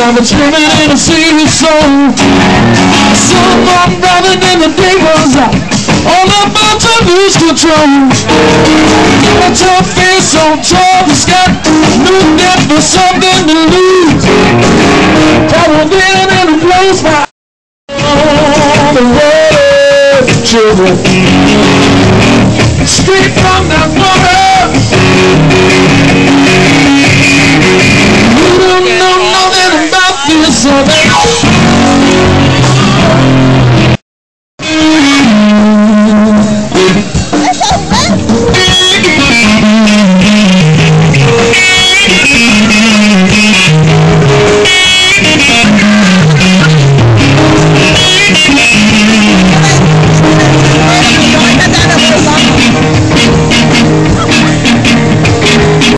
I'm swimming in a sea of soul. Sun more brighter than the day was out. All about to lose control. A tough face so tall, it's got no depth for something to lose. Traveled in and it blows my the world, children. Straight from that water. You don't know nothing about this, so